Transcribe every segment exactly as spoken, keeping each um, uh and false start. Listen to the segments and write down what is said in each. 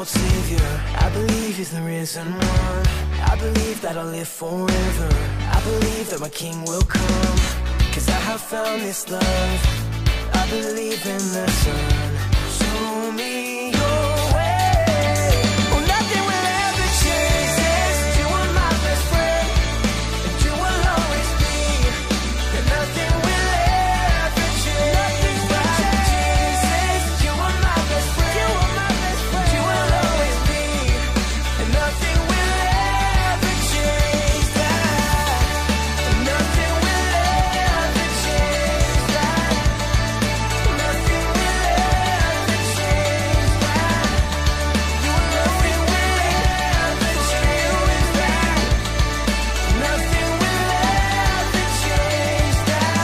Lord Savior. I believe He's the risen one. I believe that I'll live forever. I believe that my King will come. Cause I have found this love. I believe in the Son. Show me your way. Oh, nothing will ever change this. You are my best friend, and you will always be. And nothing will ever change. Nothing will change this. You are my best friend. You are my best friend. You will always be. And nothing will ever change that. And nothing will ever change that. Nothing will ever change that. You nothing will ever change that. Nothing will ever change that.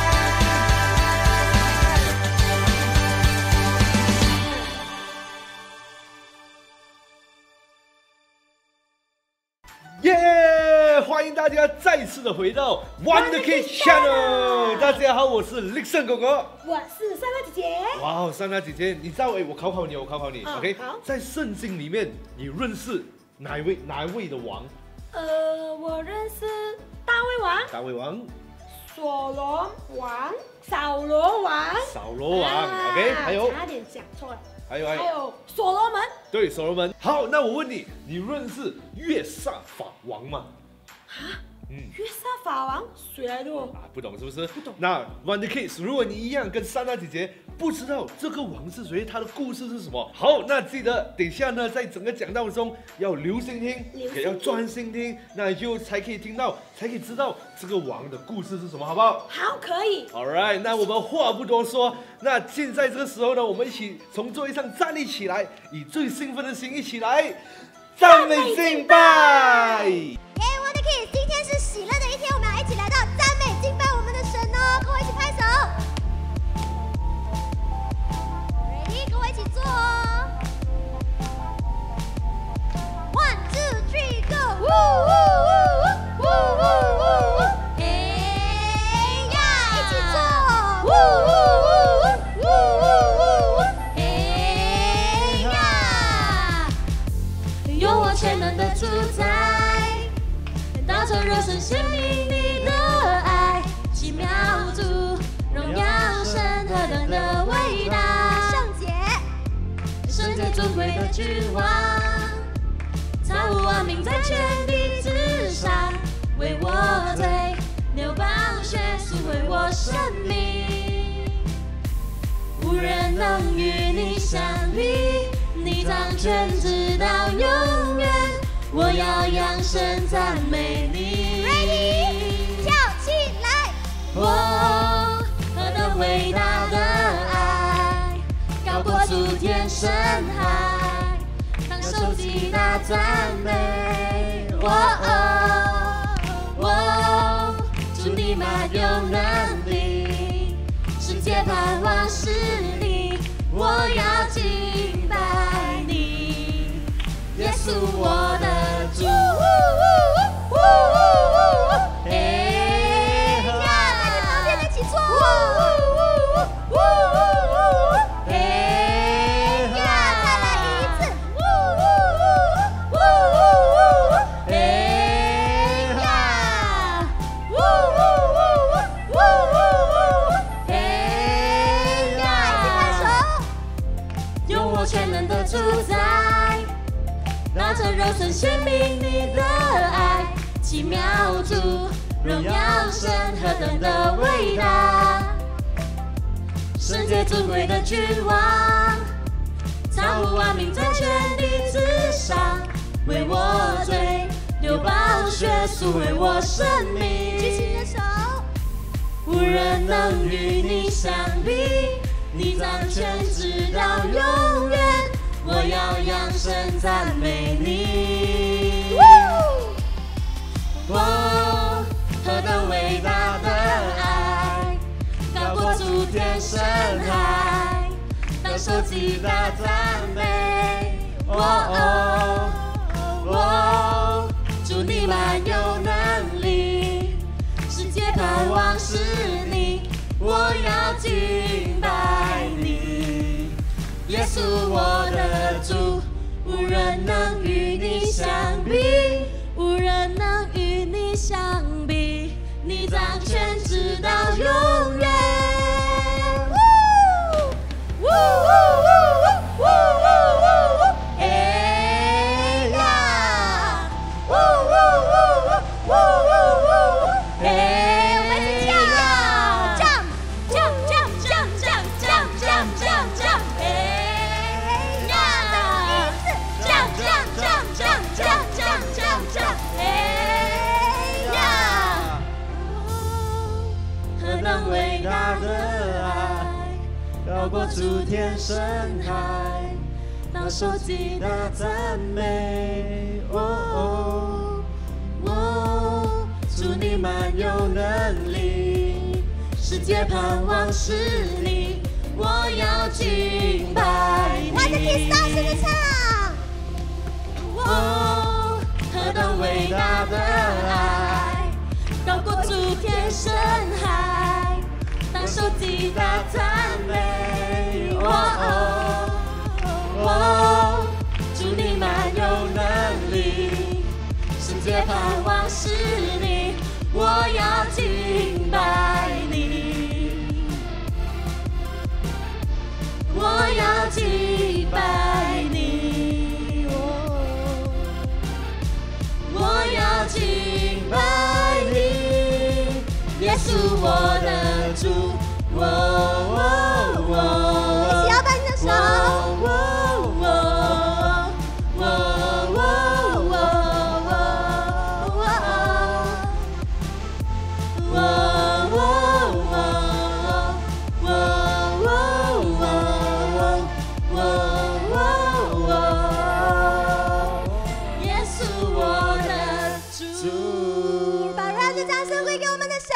耶！欢迎大家再次的回到 Wonder Kid Channel。大家好，我是 Lixon 哥哥。 我是莎拉姐姐。 哇哦，珊娜姐姐，你知道哎，我考考你，我考考你、 哦 o k 好在圣经里面，你认识哪一位哪一位的王？ 呃，我认识大卫王、 大卫王、 所罗王、扫罗王、 扫罗王、 啊 o k 还有差点讲错了， 还有还有， 还有所罗门。 对，所罗门。好，那我问你，你认识约撒法王吗？嗯。 约撒法王谁来的？ 啊，不懂是不是？ 不懂。 那 Wonder Kids， 如果你一样跟珊娜姐姐不知道这个王是谁，他的故事是什么，好，那记得等一下呢，在整个讲道中要留心听， 留心听也要专心听，那就才可以听到，才可以知道这个王的故事是什么，好不好？ 好，可以。 All right， 那我们话不多说，那现在这个时候呢，我们一起从座位上站立起来，以最兴奋的心一起来赞美敬拜。 耶 ，Wonder Kids， 今天是喜乐的一天，我们要一起来到赞美敬拜我们的神哦，跟我一起拍手。Ready， 跟我一起做哦。One two three go， 呜呜呜呜呜呜呜，哎呀，一起做，呜呜呜呜呜呜，哎呀， 有我全能的主宰。 道成肉身显明你的爱，奇妙主，荣耀神何等的伟大！ 圣洁， 圣洁尊贵的君王，超无万民在全地之上，为我罪流宝血赎回我生命，无人能与你相比，你掌权直到永远。 我要扬声赞美你 Ready， 跳起来！ 我何等伟大的爱，高过诸天深海，当手极大赞美。我我主你满有能力，世界盼望是你，我要敬拜你，耶稣我的。 主， 哎呀，在你旁边一起做，哎呀，再来一次，哎呀，哎呀，一起拍手， 用我全能的主宰。 道成肉身显明你的爱，奇妙主，荣耀神何等的伟大！圣洁尊贵的君王，超乎万民在全地之上，为我罪流宝血赎回我生命。 举起你的手， 无人能与你相比，你掌权直到永远。 我要扬声赞美你，我何等伟大的爱，高过诸天深海，当受极大赞美。哦哦，主你满有能力，世界盼望是你，我要敬拜你。 耶稣我的主，无相比，无人能与你相比，你掌权直到永远。呜呜呜呜呜呜呜，哎呀！呜呜呜呜呜呜呜，哎，我们一起跳 ，jump jump jump jump jump jump jump jump jump， 哎呀 ，jump jump jump jump jump jump jump jump， 哎呀，何等伟大的爱！高过诸天深海，当手击打赞美，哦哦哦，主你满有能力，世界盼望是你，我要敬拜你。 我的第三声的唱。 哦，何等伟大的爱，高过诸天深海，当手击打赞美，哦哦哦，主你满有能力，世界盼望是你，我要敬拜你，我要敬拜你，哦，我要敬拜你，耶稣我的主，哦哦哦， 一起摇摆你的手。 哦哦哦哦哦哦哦，耶稣我的主， 把热烈的掌声归给我们的神。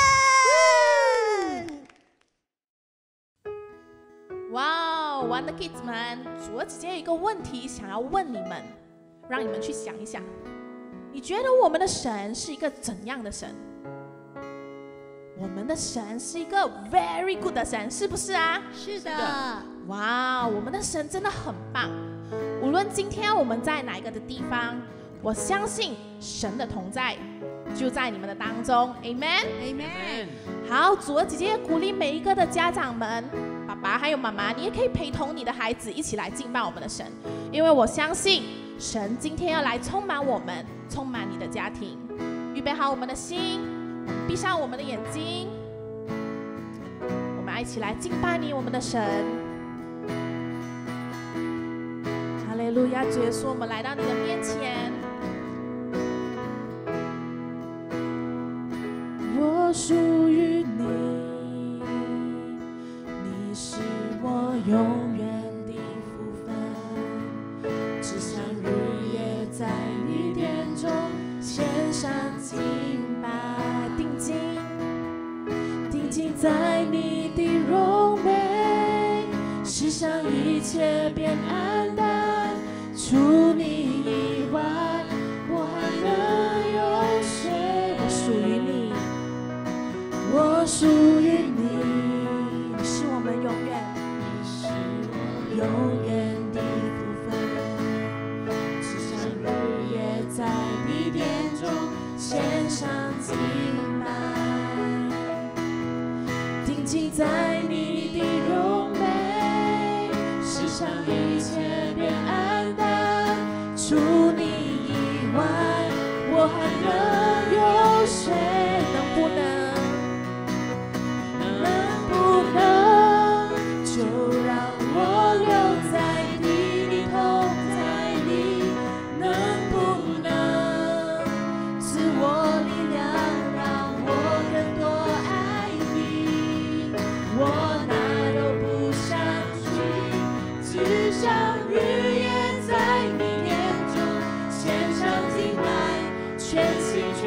哇哦，玩的 kids 们，主儿姐姐有一个问题想要问你们，让你们去想一想，你觉得我们的神是一个怎样的神？我们的神是一个 very good 的神，是不是啊？ 是的。 哇，我们的神真的很棒。无论今天我们在哪一个的地方，我相信神的同在就在你们的当中 ，Amen。 Amen。 好，主儿姐姐鼓励每一个的家长们，爸爸还有妈妈，你也可以陪同你的孩子一起来敬拜我们的神，因为我相信神今天要来充满我们，充满你的家庭。预备好我们的心，闭上我们的眼睛，我们一起来敬拜你，我们的神。哈利路亚，主耶稣，我们来到你的面前。我属于你，你是我永远的福分，只想日夜在你殿中献上敬拜，定睛定睛在你的荣美，世上一切变黯淡，除你以外我还能有谁？我属于你，我属于你，你是我们永远，你是我永远的福分，只想日夜在你殿中献上敬拜，定睛在你的荣美，世上一切变黯淡，除你以外我还能有谁？能不能能不能就让我留在你的同在里？能不能赐我力量，让我更多爱你？我哪都不想去，只想日夜在你殿中献上敬拜，全心。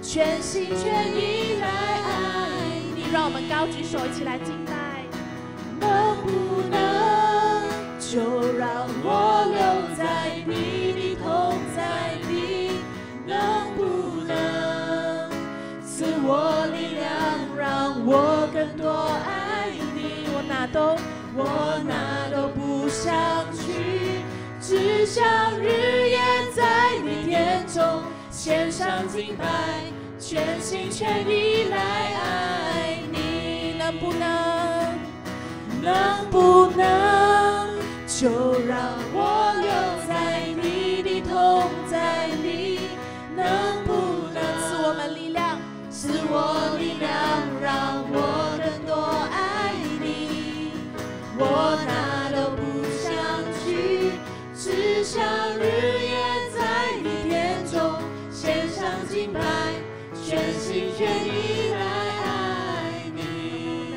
全心全意来爱你。让我们高举手，一起来敬拜。能不能就让我留在你的同在里？能不能赐我力量，让我更多爱你？我哪都我哪都不想去，只想日夜在你殿中献上敬拜，全心全意来爱你。能不能，能不能就让我留在你的同在里？能不能赐我们力量，赐我力量，让我更多爱你？我哪都不想去，只想日夜在你殿中献上敬拜，全心全意来爱你。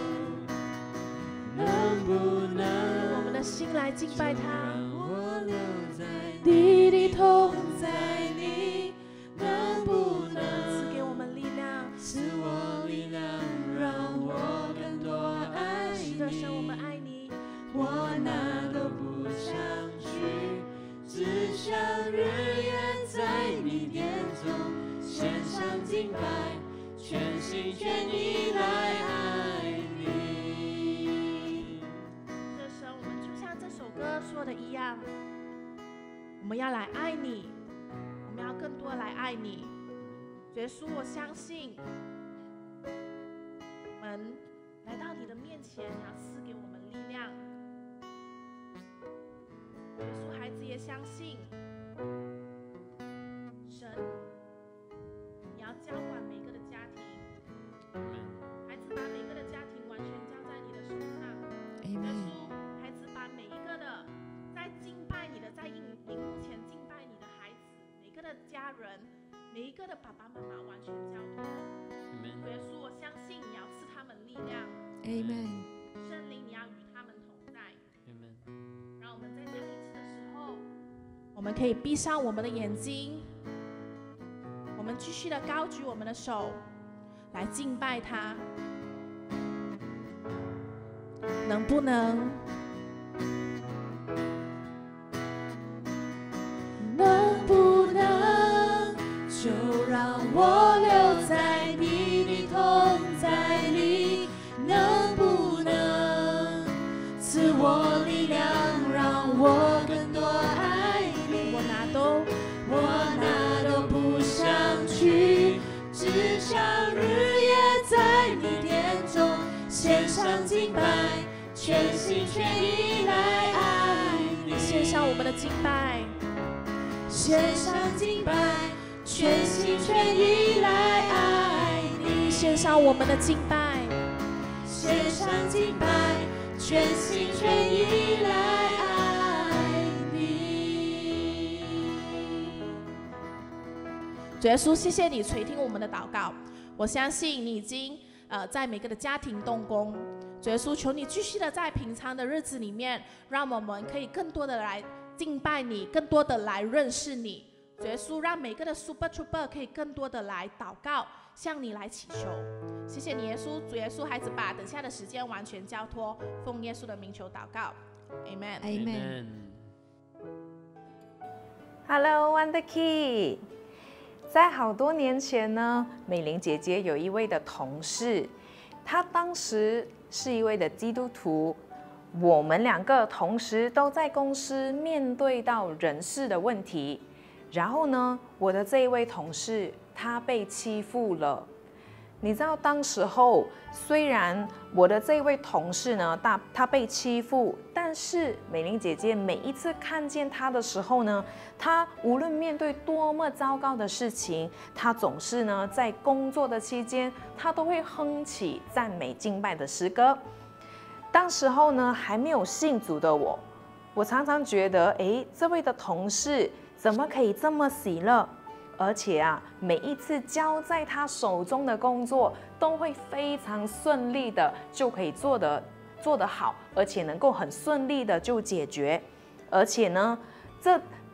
能不能用我们的心来敬拜他？我留在你的同在里，能不能赐给我们力量，赐我力量，让我更多爱你？是的，神，我们爱你。我哪都不想去，只想日夜在你殿中献上敬拜，全心全意来爱你。这神，我们就像这首歌说的一样，我们要来爱你，我们要更多来爱你。耶稣，我相信我们来到你的面前，你要赐给我们力量。耶稣，孩子也相信神，你要浇灌每个的家庭。孩子把每个的家庭完全交在你的手上。耶稣，孩子把每一个的在敬拜你的，在荧荧幕前敬拜你的孩子，每个的家人，每一个的爸爸妈妈完全交托。耶稣，我相信你要赐他们力量。 Amen。 圣灵，你要与他们同在。让我们在唱一次的时候，我们可以闭上我们的眼睛，我们继续的高举我们的手来敬拜他。能不能？能不能就让我留在你的同在里？能不能赐我力量，让我更多爱你？我哪都我哪都不想去，只想日夜在你殿中献上敬拜，全心全意来爱你。献上我们的敬拜，献上敬拜，全心全意来爱你。献上我们的敬拜，献上敬拜，全心全意来爱你。主耶稣，谢谢你垂听我们的祷告，我相信你已经呃在每个的家庭动工。主耶稣，求你继续的在平常的日子里面，让我们可以更多的来敬拜你，更多的来认识你。主耶稣，让每个的 Super Trooper 可以更多的来祷告，向你来祈求。谢谢你，耶稣。主耶稣，孩子把等下的时间完全交托，奉耶稣的名求祷告 ，Amen。 Amen。 Hello Wonder Kid， 在好多年前呢，美玲姐姐有一位的同事，她当时是一位的基督徒。我们两个同时都在公司面对到人事的问题，然后呢，我的这一位同事他被欺负了。你知道当时候虽然我的这位同事呢，他他被欺负，但是美玲姐姐每一次看见他的时候呢，他无论面对多么糟糕的事情，他总是呢在工作的期间，他都会哼起赞美敬拜的诗歌。当时候呢还没有信主的我，我常常觉得，哎，这位的同事怎么可以这么喜乐？而且啊，每一次交在他手中的工作都会非常顺利的就可以做得做得好，而且能够很顺利的就解决。而且呢，这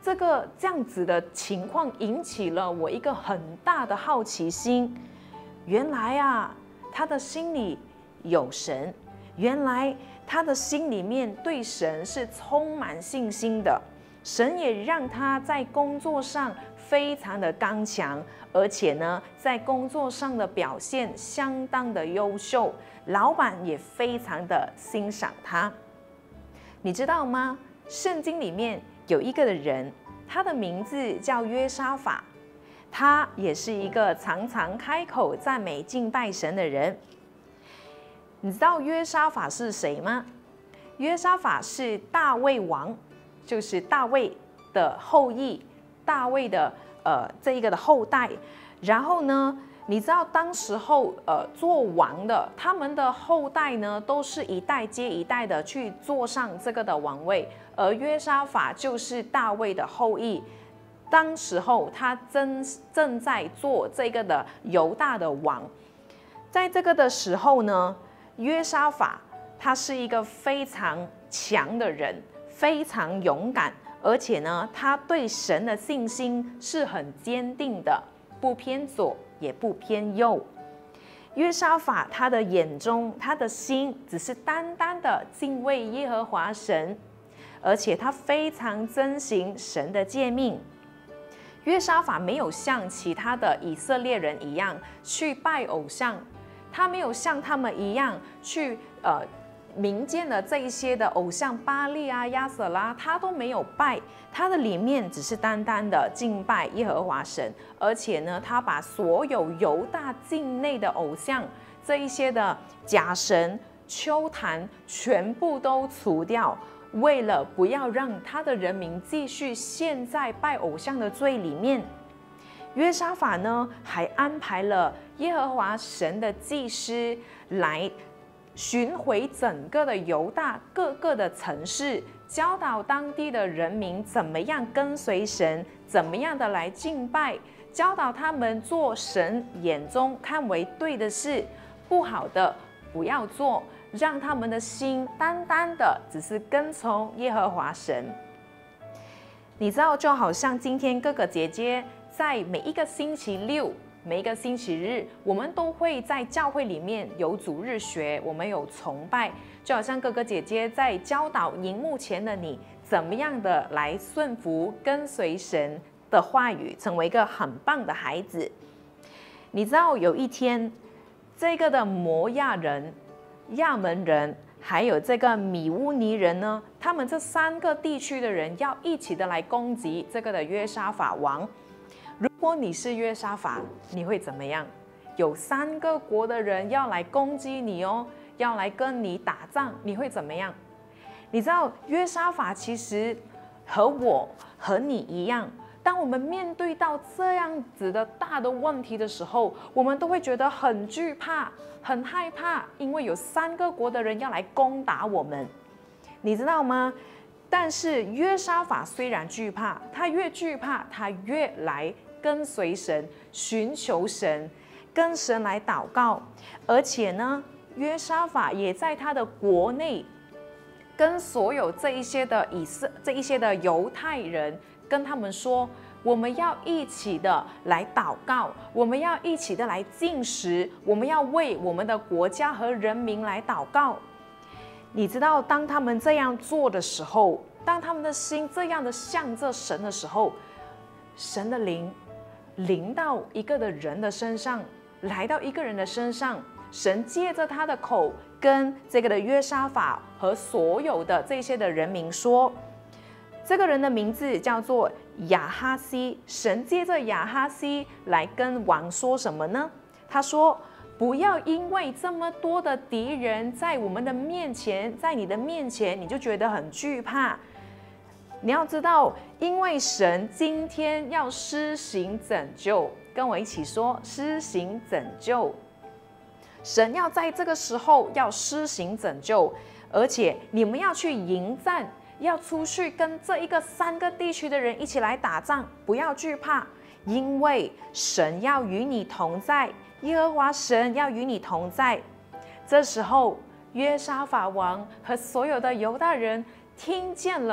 这个这样子的情况引起了我一个很大的好奇心。原来啊，他的心里有神，原来他的心里面对神是充满信心的。神也让他在工作上非常的刚强，而且呢，在工作上的表现相当的优秀，老板也非常的欣赏他。你知道吗？圣经里面有一个的人，他的名字叫约沙法，他也是一个常常开口赞美敬拜神的人。你知道约沙法是谁吗？约沙法是大卫王，就是大卫的后裔，大卫的呃这一个的后代。然后呢，你知道当时候呃做王的，他们的后代呢都是一代接一代的去坐上这个的王位，而约沙法就是大卫的后裔。当时候他正正在做这个的犹大的王，在这个的时候呢，约沙法他是一个非常强的人，非常勇敢，而且呢，他对神的信心是很坚定的，不偏左也不偏右。约沙法他的眼中，他的心只是单单的敬畏耶和华神，而且他非常遵行神的诫命。约沙法没有像其他的以色列人一样去拜偶像，他没有像他们一样去呃民间的这一些的偶像巴力啊、亚瑟拉，他都没有拜，他的里面只是单单的敬拜耶和华神，而且呢，他把所有犹大境内的偶像这一些的假神、丘坛全部都除掉。为了不要让他的人民继续陷在拜偶像的罪里面，约沙法呢还安排了耶和华神的祭司来巡回整个的犹大各个的城市，教导当地的人民怎么样跟随神，怎么样的来敬拜，教导他们做神眼中看为对的事，不好的不要做，让他们的心单单的只是跟从耶和华神。你知道，就好像今天哥哥姐姐在每一个星期六、每一个星期日，我们都会在教会里面有主日学，我们有崇拜，就好像哥哥姐姐在教导荧幕前的你，怎么样的来顺服跟随神的话语，成为一个很棒的孩子。你知道有一天，这个的摩亚人、亚门人还有这个米乌尼人呢，他们这三个地区的人要一起的来攻击这个的约沙法王。如果你是约沙法，你会怎么样？有三个国的人要来攻击你哦，要来跟你打仗，你会怎么样？你知道约沙法其实和我和你一样，当我们面对到这样子的大的问题的时候，我们都会觉得很惧怕、很害怕，因为有三个国的人要来攻打我们，你知道吗？但是约沙法虽然惧怕，他越惧怕，他越来跟随神，寻求神，跟神来祷告。而且呢，约沙法也在他的国内，跟所有这一些的以色这一些的犹太人，跟他们说，我们要一起的来祷告，我们要一起的来禁食，我们要为我们的国家和人民来祷告。你知道，当他们这样做的时候，当他们的心这样的向着神的时候，神的灵临到一个的人的身上，来到一个人的身上，神借着他的口跟这个的约沙法和所有的这些的人民说，这个人的名字叫做亚哈西。神借着亚哈西来跟王说什么呢？他说，不要因为这么多的敌人在我们的面前，在你的面前，你就觉得很惧怕。你要知道，因为神今天要施行拯救，跟我一起说，施行拯救。神要在这个时候要施行拯救，而且你们要去迎战，要出去跟这一个三个地区的人一起来打仗，不要惧怕，因为神要与你同在，耶和华神要与你同在。这时候，约沙法王和所有的犹大人听见了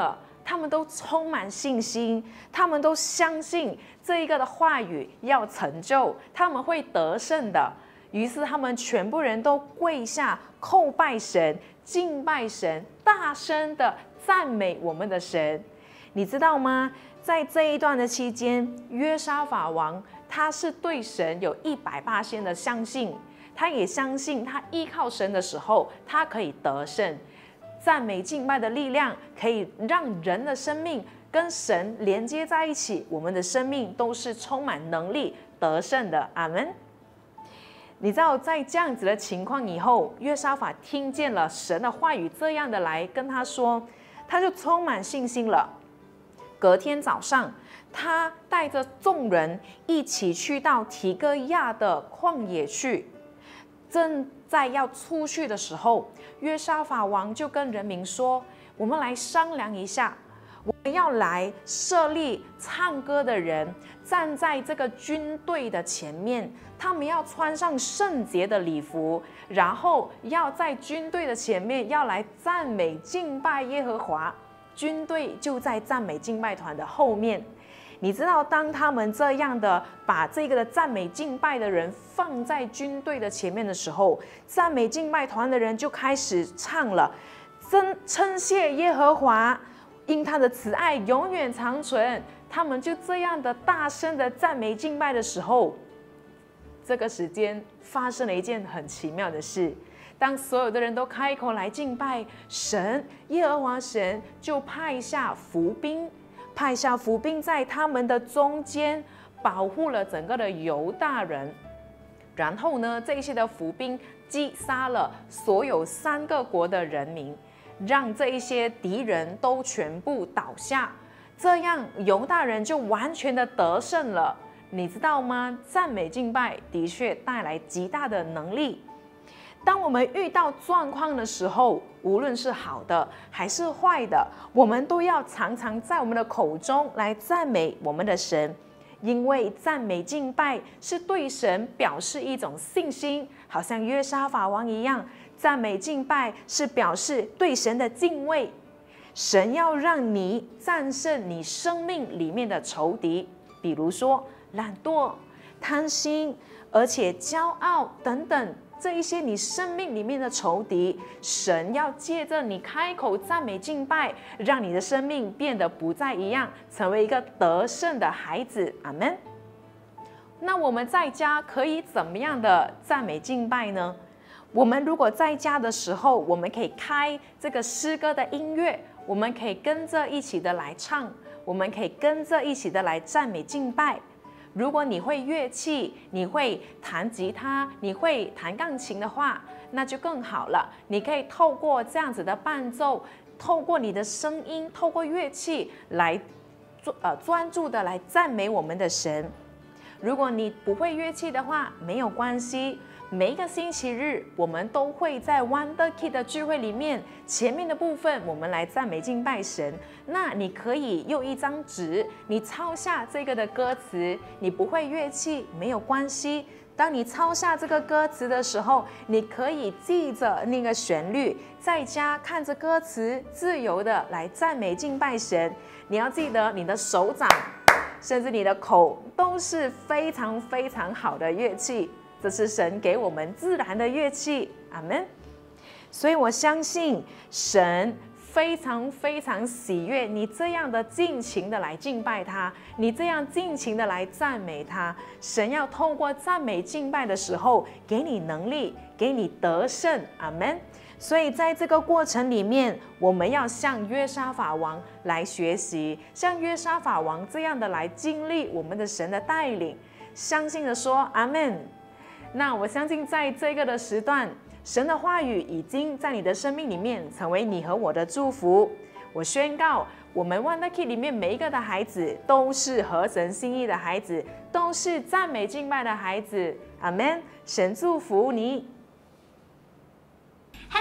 他们都充满信心，他们都相信这一个的话语要成就，他们会得胜的。于是他们全部人都跪下叩拜神，敬拜神，大声的赞美我们的神。你知道吗？在这一段的期间，约沙法王他是对神有一百八千的相信，他也相信他依靠神的时候，他可以得胜。赞美敬拜的力量可以让人的生命跟神连接在一起，我们的生命都是充满能力得胜的。阿们。你知道，在这样子的情况以后，约沙法听见了神的话语，这样的来跟他说，他就充满信心了。隔天早上，他带着众人一起去到提哥亚的旷野去。正在要出去的时候，约沙法王就跟人民说：“我们来商量一下，我们要来设立唱歌的人，站在这个军队的前面，他们要穿上圣洁的礼服，然后要在军队的前面要来赞美敬拜耶和华。军队就在赞美敬拜团的后面。”你知道，当他们这样的把这个的赞美敬拜的人放在军队的前面的时候，赞美敬拜团的人就开始唱了，称称谢耶和华，因他的慈爱永远长存。他们就这样的大声的赞美敬拜的时候，这个时间发生了一件很奇妙的事。当所有的人都开口来敬拜神，耶和华神就派下伏兵。派下伏兵在他们的中间，保护了整个的犹大人。然后呢，这些的伏兵击杀了所有三个国的人民，让这一些敌人都全部倒下。这样犹大人就完全的得胜了。你知道吗？赞美敬拜的确带来极大的能力。当我们遇到状况的时候，无论是好的还是坏的，我们都要常常在我们的口中来赞美我们的神，因为赞美敬拜是对神表示一种信心，好像约沙法王一样，赞美敬拜是表示对神的敬畏。神要让你战胜你生命里面的仇敌，比如说懒惰、贪心，而且骄傲等等。这一些你生命里面的仇敌，神要借着你开口赞美敬拜，让你的生命变得不再一样，成为一个得胜的孩子。阿们。那我们在家可以怎么样的赞美敬拜呢？我们如果在家的时候，我们可以开这个诗歌的音乐，我们可以跟着一起的来唱，我们可以跟着一起的来赞美敬拜。如果你会乐器，你会弹吉他，你会弹钢琴的话，那就更好了。你可以透过这样子的伴奏，透过你的声音，透过乐器来呃专注的来赞美我们的神。如果你不会乐器的话，没有关系。每一个星期日，我们都会在 Wonder Kid 的聚会里面，前面的部分我们来赞美敬拜神。那你可以用一张纸，你抄下这个的歌词。你不会乐器没有关系。当你抄下这个歌词的时候，你可以记着那个旋律，在家看着歌词，自由的来赞美敬拜神。你要记得，你的手掌，甚至你的口，都是非常非常好的乐器。这是神给我们自然的乐器，阿们。所以我相信神非常非常喜悦你这样的尽情的来敬拜他，你这样尽情的来赞美他。神要透过赞美敬拜的时候，给你能力，给你得胜，阿们。所以在这个过程里面，我们要向约沙法王来学习，像约沙法王这样的来经历我们的神的带领，相信的说阿们。那我相信在这个的时段，神的话语已经在你的生命里面成为你和我的祝福。我宣告，我们 Wonder Kid 里面每一个的孩子都是合神心意的孩子，都是赞美敬拜的孩子。阿们。神祝福你。 Hello，Wonder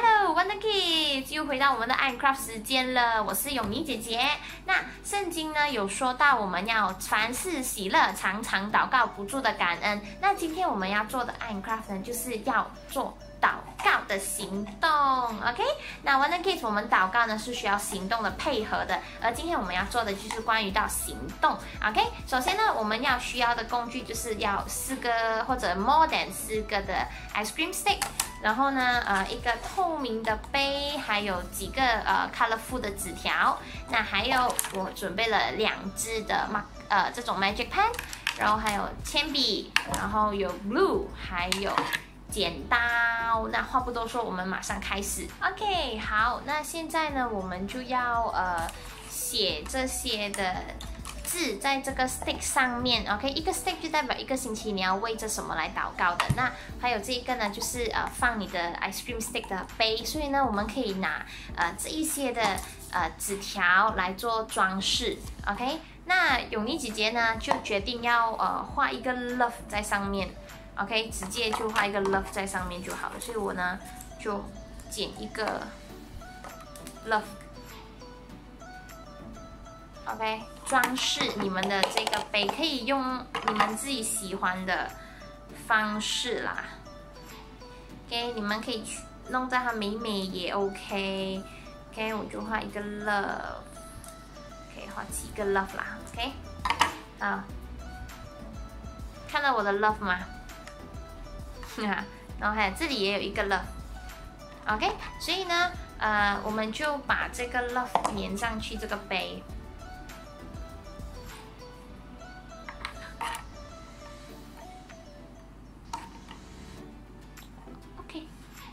Wonder Kids 又回到我们的 Minecraft 时间了，我是永妮姐姐。那圣经呢有说到我们要凡事喜乐，常常祷告，不住的感恩。那今天我们要做的 Minecraft 呢，就是要做祷告的行动 ，OK？ 那 Wonder Kids 我们祷告呢是需要行动的配合的，而今天我们要做的就是关于到行动 ，OK？ 首先呢，我们要需要的工具就是要四个或者 more than 四个的 ice cream stick， 然后呢，呃，一个透明的杯，还有几个呃 colorful 的纸条，那还有我准备了两支的 mark 呃这种 magic pen， 然后还有铅笔，然后有 glue， 还有剪刀。那话不多说，我们马上开始。OK， 好，那现在呢，我们就要呃写这些的字在这个 stick 上面。OK， 一个 stick 就代表一个星期你要为着什么来祷告的。那还有这一个呢，就是呃放你的 ice cream stick 的杯，所以呢，我们可以拿呃这一些的呃纸条来做装饰。OK， 那永妮姐姐呢就决定要呃画一个 love 在上面。OK， 直接就画一个 love 在上面就好了。所以我呢就剪一个 love。OK， 装饰你们的这个杯，可以用你们自己喜欢的方式啦。OK， 你们可以弄在它美美也 OK。OK， 我就画一个 love， 可以画几个 love 啦。OK， 好，看到我的 love 吗？然后还有这里也有一个 love。OK， 所以呢，呃，我们就把这个 love 粘上去这个杯。OK，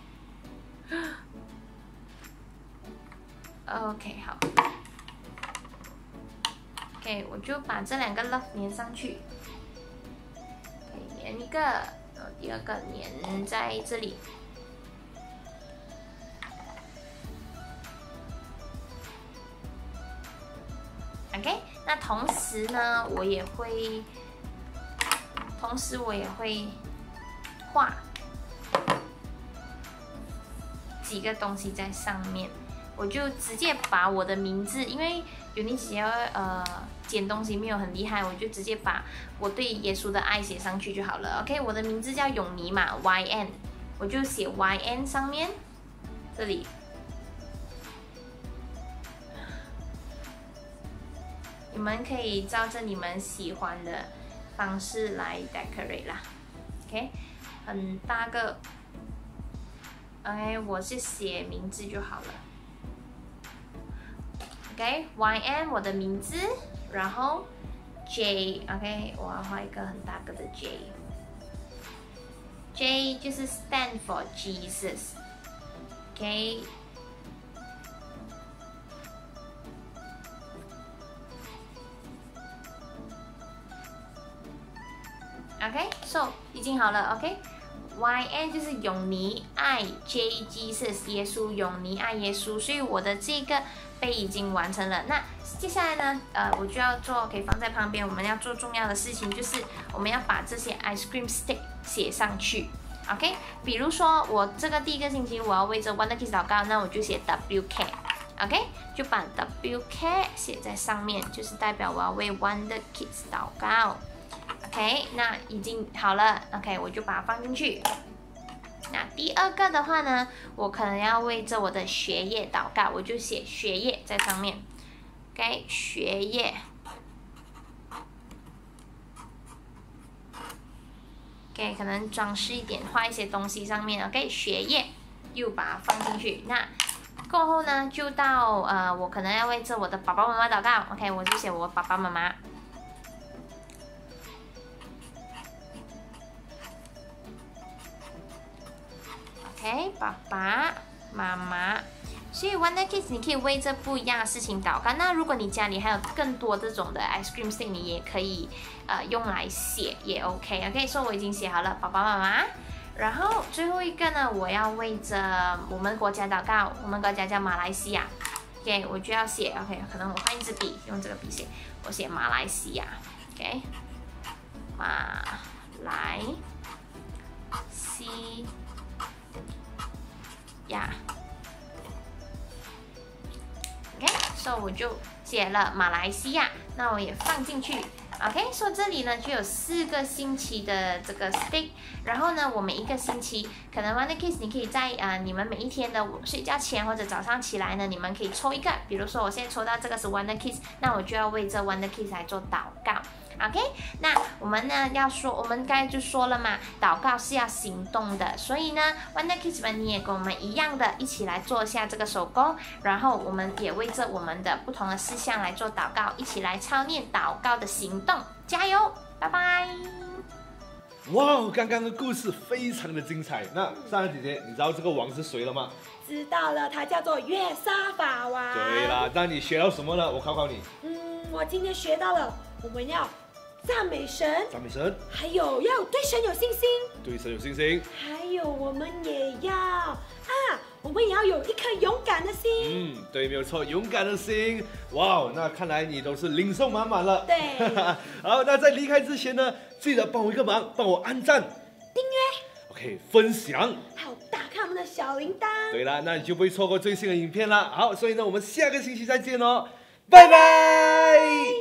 OK， 好。OK， 我就把这两个 love 粘上去。粘一个，然后第二个粘在这里。OK， 那同时呢，我也会，同时我也会画几个东西在上面。我就直接把我的名字，因为永妮姐姐呃剪东西没有很厉害，我就直接把我对耶稣的爱写上去就好了。OK， 我的名字叫永妮嘛 ，Y N， 我就写 Y N 上面这里。你们可以照着你们喜欢的方式来 decorate 啦。OK， 很大个。OK， 我是写名字就好了。OK，Y N 我的名字，然后 J，OK， 我要画一个很大个的 J。J 就是 stand for Jesus。OK。OK，so 已经好了。OK。Y N 就是永妮爱 J Jesus 耶稣，永妮爱耶稣，所以我的这个杯已经完成了。那接下来呢，呃，我就要做，可以放在旁边。我们要做重要的事情，就是我们要把这些 ice cream stick 写上去。OK， 比如说我这个第一个星期我要为着 Wonder Kids 祷告，那我就写 W K。OK， 就把 W K 写在上面，就是代表我要为 Wonder Kids 祷告。OK， 那已经好了。OK， 我就把它放进去。那第二个的话呢，我可能要为着我的学业祷告，我就写学业在上面。OK， 学业。OK， 可能装饰一点，画一些东西上面。OK， 学业又把它放进去。那过后呢，就到呃，我可能要为着我的爸爸妈妈祷告。OK， 我就写我爸爸妈妈。OK， 爸爸妈妈，所以 Wonder Kids 你可以为这不一样的事情祷告。那如果你家里还有更多这种的 ice cream stick， 你也可以呃用来写也 OK。OK， 所以我已经写好了爸爸妈妈。然后最后一个呢，我要为着我们国家祷告，我们国家叫马来西亚。OK， 我就要写 OK， 可能我换一支笔，用这个笔写，我写马来西亚。OK， 马来西亚。 所以我就写了马来西亚，那我也放进去。OK， 所以这里呢就有四个星期的这个 stick， 然后呢，我每一个星期可能 Wonder Kids 你可以在呃你们每一天的睡觉前或者早上起来呢，你们可以抽一个，比如说我现在抽到这个是 Wonder Kids， 那我就要为这 Wonder Kids 来做祷告。OK， 那我们呢要说，我们刚才就说了嘛，祷告是要行动的，所以呢 ，Wonder Kids 们你也跟我们一样的，一起来做一下这个手工，然后我们也为着我们的不同的事项来做祷告，一起来操练祷告的行动，加油，拜拜！ 哇，刚刚的故事非常的精彩。那珊珊姐姐，你知道这个王是谁了吗？ 知道了，他叫做约沙法王。 对啦，那你学到什么呢？我考考你。 嗯，我今天学到了，我们要赞美神， 赞美神， 还有要对神有信心， 对神有信心， 还有我们也要啊，我们也要有一颗勇敢的心。 嗯，对，没有错，勇敢的心。哇，那看来你都是领受满满了。 对， 好，那在离开之前呢，记得帮我一个忙，帮我按赞、 订阅 ，OK， 分享， 还有打开我们的小铃铛。 对啦，那你就不会错过最新的影片啦。好，所以呢，我们下个星期再见哦，拜拜。